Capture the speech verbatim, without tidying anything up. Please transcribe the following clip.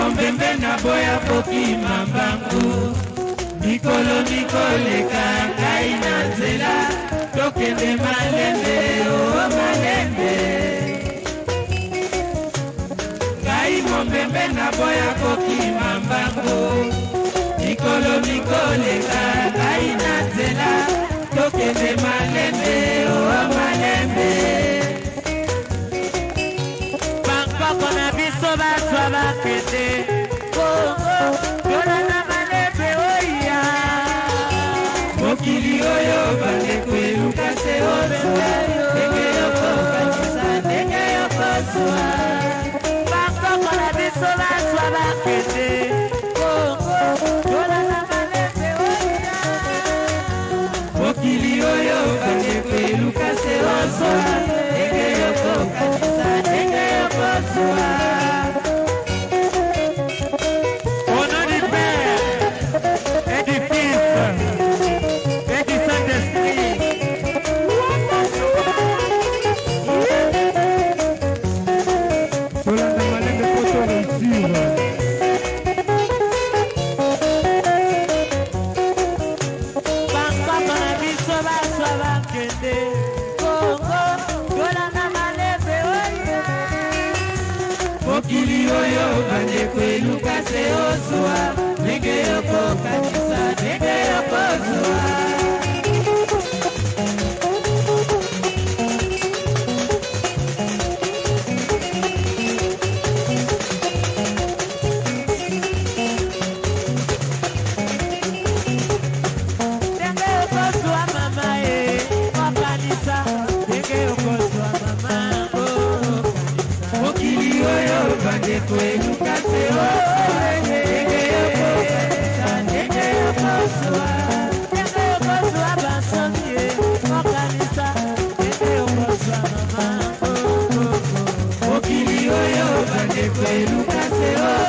mombembe na boya poki mambangu mikolo mikoleka ngai na nzela tokende malembe o malembe ngai mombembe na boya poki mambangu mikolo mikoleka ngai na nzela tokende malembe o malembe bankoko na biso baswa bakende kongo yolana malembe oya mokili oyo bandeko eluka se ozwa ndenge yokokanisa ndenge yokozwa bankoko na biso baswa bakende kongo yolana malembe oya mokili oyo bandeko eluka se ozwa ndenge yokokanisa ndenge yokozwa. Au nom du Père et du Fils et du Saint-Esprit. Cela n'a pas de photo réussir. Bangkok na biso baswa bakende Kongo yola na malembe oya mokili oyo bandeko eluka se ozwa ndenge yokokanisa ndenge yokozwa. Bandeko eluka se ozwa ndenge yokokanisa ndenge yokozwa ndenge yokozwa basomie okanisa ndenge yokozwa mama mokili oyo bandeko eluka se ozwa